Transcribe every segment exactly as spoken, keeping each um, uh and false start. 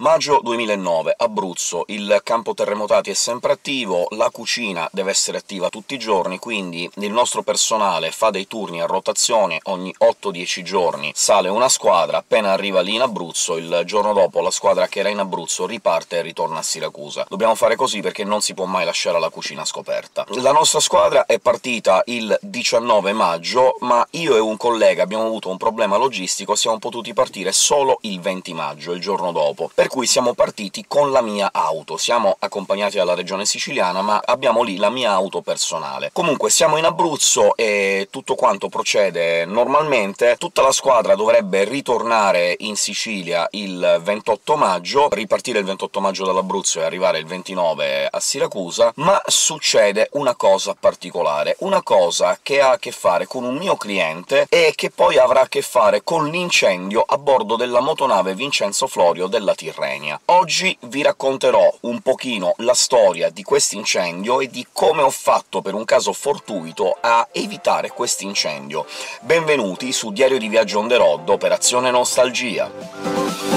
Maggio duemilanove, Abruzzo. Il campo terremotati è sempre attivo, la cucina deve essere attiva tutti i giorni, quindi il nostro personale fa dei turni a rotazione, ogni otto dieci giorni sale una squadra, appena arriva lì in Abruzzo, il giorno dopo la squadra che era in Abruzzo riparte e ritorna a Siracusa. Dobbiamo fare così perché non si può mai lasciare la cucina scoperta. La nostra squadra è partita il diciannove maggio, ma io e un collega abbiamo avuto un problema logistico, siamo potuti partire solo il venti maggio, il giorno dopo, per cui siamo partiti con la mia auto. Siamo accompagnati dalla regione siciliana, ma abbiamo lì la mia auto personale. Comunque siamo in Abruzzo e tutto quanto procede normalmente. Tutta la squadra dovrebbe ritornare in Sicilia il ventotto maggio, ripartire il ventotto maggio dall'Abruzzo e arrivare il ventinove a Siracusa, ma succede una cosa particolare, una cosa che ha a che fare con un mio cliente e che poi avrà a che fare con l'incendio a bordo della motonave Vincenzo Florio della Tirrenia. Oggi vi racconterò un pochino la storia di quest'incendio e di come ho fatto, per un caso fortuito, a evitare quest'incendio. Benvenuti su Diario di Viaggio on the road, Operazione Nostalgia!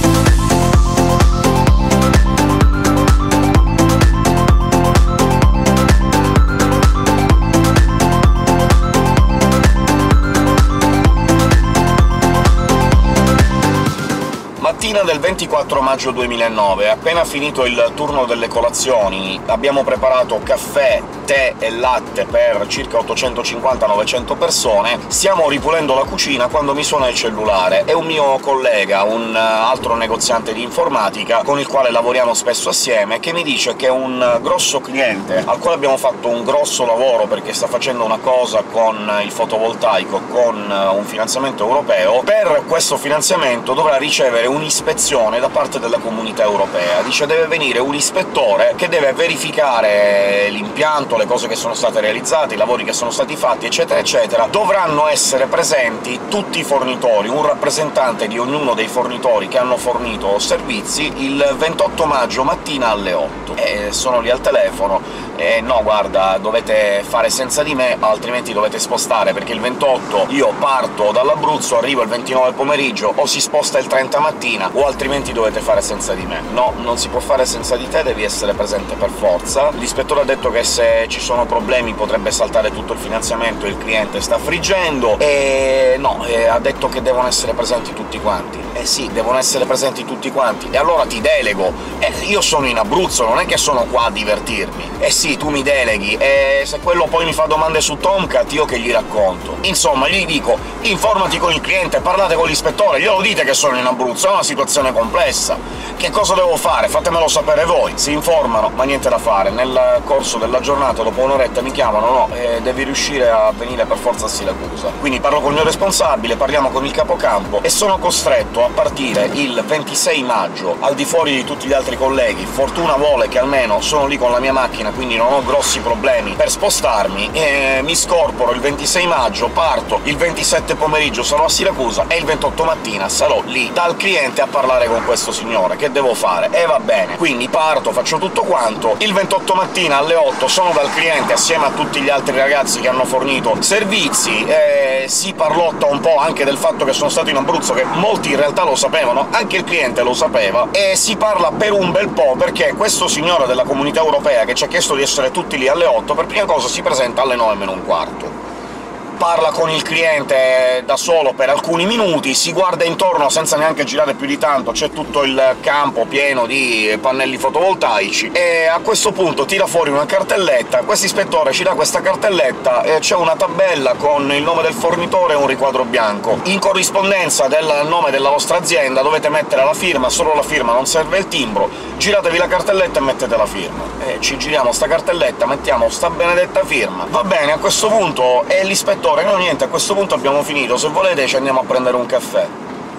Mattina del ventiquattro maggio duemilanove, appena finito il turno delle colazioni, abbiamo preparato caffè, tè e latte per circa ottocentocinquanta novecento persone, stiamo ripulendo la cucina quando mi suona il cellulare. È un mio collega, un altro negoziante di informatica, con il quale lavoriamo spesso assieme, che mi dice che un grosso cliente, al quale abbiamo fatto un grosso lavoro perché sta facendo una cosa con il fotovoltaico, con un finanziamento europeo, per questo finanziamento dovrà ricevere un'ispezione da parte della Comunità Europea. Dice deve venire un ispettore che deve verificare l'impianto, le cose che sono state realizzate, i lavori che sono stati fatti, eccetera eccetera. Dovranno essere presenti tutti i fornitori, un rappresentante di ognuno dei fornitori che hanno fornito servizi, il ventotto maggio mattina alle otto. E sono lì al telefono e no, guarda, dovete fare senza di me, altrimenti dovete spostare, perché il ventotto io parto dall'Abruzzo, arrivo il ventinove pomeriggio, o si sposta il trenta mattina, o altrimenti dovete fare senza di me. No, non si può fare senza di te, devi essere presente per forza. L'ispettore ha detto che se ci sono problemi potrebbe saltare tutto il finanziamento, il cliente sta friggendo, e no, e ha detto che devono essere presenti tutti quanti. Eh sì, devono essere presenti tutti quanti, e allora ti delego. Eh, io sono in Abruzzo, non è che sono qua a divertirmi. Eh sì, tu mi deleghi, e se quello poi mi fa domande su Tomcat, io che gli racconto? Insomma, gli dico informati con il cliente, parlate con l'ispettore, glielo dite che sono in Abruzzo, è una situazione complessa. Che cosa devo fare? Fatemelo sapere voi. Si informano, ma niente da fare. Nel corso della giornata, dopo un'oretta, mi chiamano «no, eh, devi riuscire a venire per forza a Siracusa». Quindi parlo con il mio responsabile, parliamo con il capocampo, e sono costretto a partire il ventisei maggio, al di fuori di tutti gli altri colleghi. Fortuna vuole che almeno sono lì con la mia macchina, quindi non ho grossi problemi per spostarmi, e mi scorporo il ventisei maggio, parto il ventisette pomeriggio, sarò a Siracusa, e il ventotto mattina sarò lì dal cliente a parlare con questo signore. Che devo fare? E va bene, quindi parto, faccio tutto quanto, il ventotto mattina alle otto sono dal cliente assieme a tutti gli altri ragazzi che hanno fornito servizi, e si parlotta un po' anche del fatto che sono stato in Abruzzo, che molti in realtà lo sapevano, anche il cliente lo sapeva, e si parla per un bel po', perché questo signore della Comunità Europea, che ci ha chiesto di essere tutti lì alle otto, per prima cosa si presenta alle nove meno un quarto. Parla con il cliente da solo per alcuni minuti, si guarda intorno senza neanche girare più di tanto, c'è tutto il campo pieno di pannelli fotovoltaici, e a questo punto tira fuori una cartelletta. Questo ispettore ci dà questa cartelletta, e c'è una tabella con il nome del fornitore e un riquadro bianco. In corrispondenza del nome della vostra azienda dovete mettere la firma, solo la firma, non serve il timbro, giratevi la cartelletta e mettete la firma. E ci giriamo sta cartelletta, mettiamo sta benedetta firma. Va bene, a questo punto è l'ispettore no, niente, a questo punto abbiamo finito, se volete ci andiamo a prendere un caffè.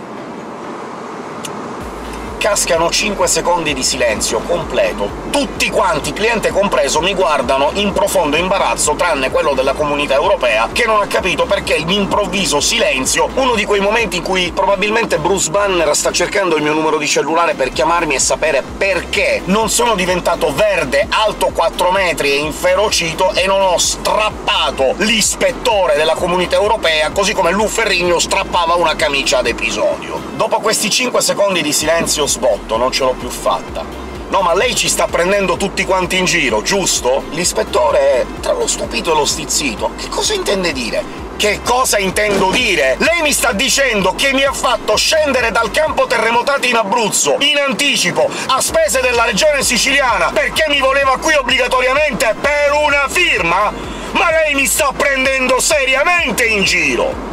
Cascano cinque secondi di silenzio completo. Tutti quanti, cliente compreso, mi guardano in profondo imbarazzo, tranne quello della Comunità Europea, che non ha capito perché l'improvviso silenzio, uno di quei momenti in cui probabilmente Bruce Banner sta cercando il mio numero di cellulare per chiamarmi e sapere perché non sono diventato verde, alto quattro metri e inferocito, e non ho strappato l'ispettore della Comunità Europea, così come Lou Ferrigno strappava una camicia ad episodio. Dopo questi cinque secondi di silenzio sbotto, non ce l'ho più fatta. «No, ma lei ci sta prendendo tutti quanti in giro, giusto?» L'ispettore, tra lo stupito e lo stizzito, che cosa intende dire? Che cosa intendo dire? Lei mi sta dicendo che mi ha fatto scendere dal campo terremotati in Abruzzo, in anticipo, a spese della regione siciliana, perché mi voleva qui obbligatoriamente per una firma? Ma lei mi sta prendendo seriamente in giro!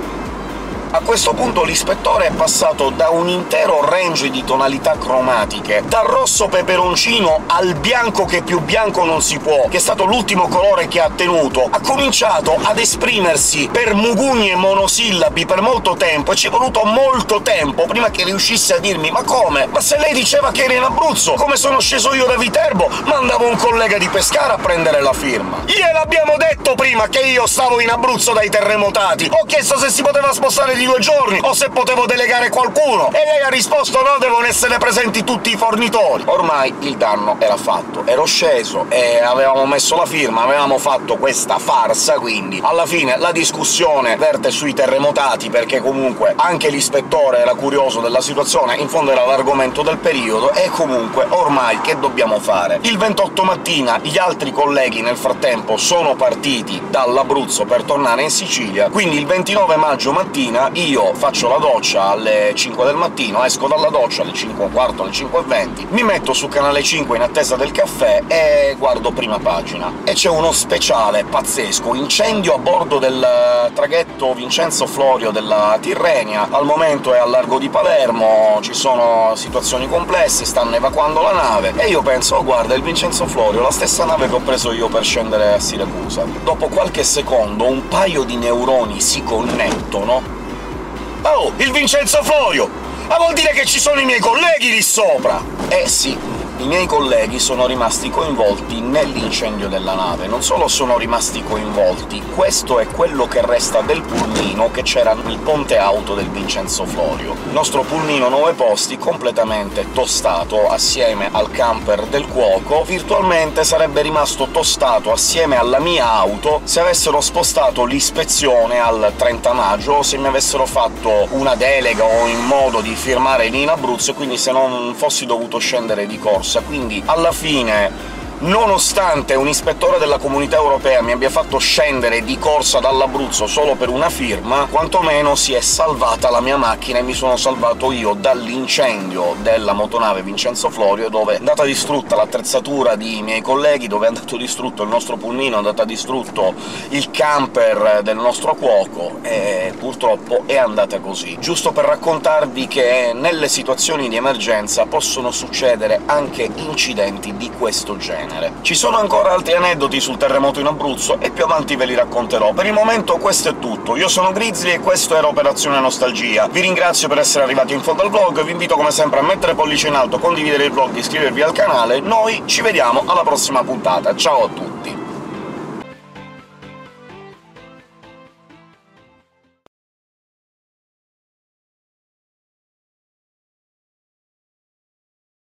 A questo punto l'ispettore è passato da un intero range di tonalità cromatiche, dal rosso peperoncino al bianco che più bianco non si può, che è stato l'ultimo colore che ha tenuto, ha cominciato ad esprimersi per mugugni e monosillabi per molto tempo, e ci è voluto molto tempo prima che riuscisse a dirmi «Ma come? Ma se lei diceva che era in Abruzzo, come sono sceso io da Viterbo, mandavo un collega di Pescara a prendere la firma! Gliel'abbiamo detto prima che io stavo in Abruzzo dai terremotati! Ho chiesto se si poteva spostare di due giorni o se potevo delegare qualcuno, e lei ha risposto no, devono essere presenti tutti i fornitori. Ormai il danno era fatto, ero sceso e avevamo messo la firma, avevamo fatto questa farsa, quindi alla fine la discussione verte sui terremotati, perché comunque anche l'ispettore era curioso della situazione, in fondo era l'argomento del periodo, e comunque ormai che dobbiamo fare? Il ventotto mattina gli altri colleghi nel frattempo sono partiti dall'Abruzzo per tornare in Sicilia, quindi il ventinove maggio mattina io faccio la doccia alle cinque del mattino, esco dalla doccia alle cinque e un quarto, alle cinque e venti, mi metto su Canale cinque in attesa del caffè e guardo Prima Pagina. E c'è uno speciale pazzesco: incendio a bordo del traghetto Vincenzo Florio della Tirrenia, al momento è al largo di Palermo, ci sono situazioni complesse, stanno evacuando la nave, e io penso «Oh, guarda, il Vincenzo Florio, la stessa nave che ho preso io per scendere a Siracusa». Dopo qualche secondo un paio di neuroni si connettono. «Oh, il Vincenzo Florio! Ma vuol dire che ci sono i miei colleghi lì sopra!» Eh sì, i miei colleghi sono rimasti coinvolti nell'incendio della nave. Non solo sono rimasti coinvolti, questo è quello che resta del pulmino che c'era nel ponte auto del Vincenzo Florio. Il nostro pulmino nove posti, completamente tostato assieme al camper del cuoco, virtualmente sarebbe rimasto tostato assieme alla mia auto se avessero spostato l'ispezione al trenta maggio, o se mi avessero fatto una delega o in modo di firmare lì in Abruzzo, e quindi se non fossi dovuto scendere di corsa. Quindi alla fine, nonostante un ispettore della Comunità Europea mi abbia fatto scendere di corsa dall'Abruzzo solo per una firma, quantomeno si è salvata la mia macchina e mi sono salvato io dall'incendio della motonave Vincenzo Florio, dove è andata distrutta l'attrezzatura di miei colleghi, dove è andato distrutto il nostro pulmino, è andato distrutto il camper del nostro cuoco, e purtroppo è andata così. Giusto per raccontarvi che nelle situazioni di emergenza possono succedere anche incidenti di questo genere. Ci sono ancora altri aneddoti sul terremoto in Abruzzo, e più avanti ve li racconterò. Per il momento questo è tutto. Io sono Grizzly e questo era Operazione Nostalgia. Vi ringrazio per essere arrivati in fondo al vlog, vi invito come sempre a mettere pollice in alto, condividere il vlog, iscrivervi al canale. Noi ci vediamo alla prossima puntata. Ciao a tutti!